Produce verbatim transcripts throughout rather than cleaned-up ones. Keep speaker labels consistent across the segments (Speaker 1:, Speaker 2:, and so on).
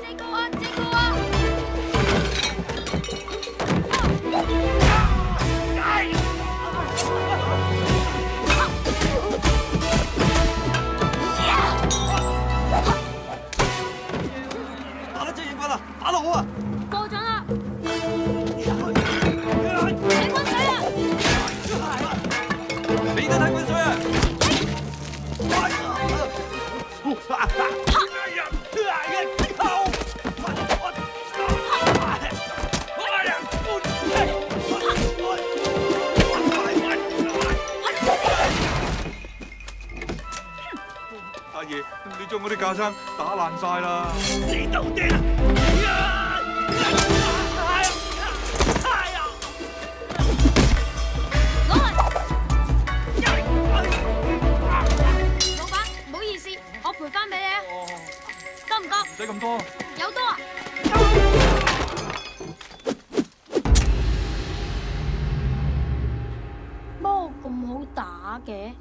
Speaker 1: 這個啊，這個啊！
Speaker 2: 打得真興奮啊！打得好啊！
Speaker 1: 過咗啦！睇滾水啊！
Speaker 2: 你都睇滾水啊！ 阿爺，你將我啲架撐打爛晒啦！你都掂啊！
Speaker 1: 攞嚟！老闆，唔好意思，我賠翻俾你啊！得唔得？
Speaker 2: 唔使咁多。
Speaker 1: 有多啊！魔咁好打嘅。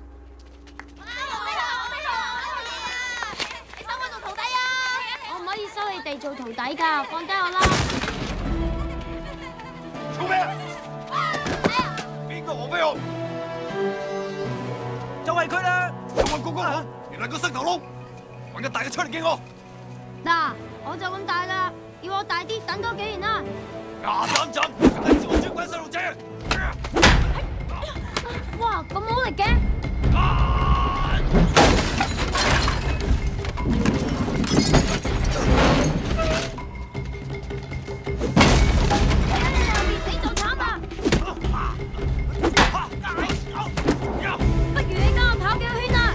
Speaker 3: 你收我做徒弟啊！
Speaker 1: 我唔可以收你哋做徒弟㗎，放低我啦！
Speaker 2: 做咩啊？邊個黃飛鴻？就係佢啦！就係嗰個人，原來個膝頭窿，揾個大嘅出嚟見我。
Speaker 1: 嗱，我就咁大啦，要我大啲，等多幾年啦。
Speaker 2: 牙斬斬，係自我專鬼細路仔。
Speaker 1: 哇，咁好力嘅！ 你就慘啦！不如你跟我跑幾個圈啊！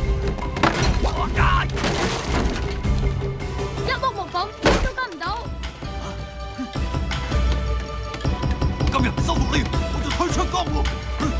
Speaker 1: 一碌木咁都跟唔到。
Speaker 2: 今日收服你，我就退出江湖。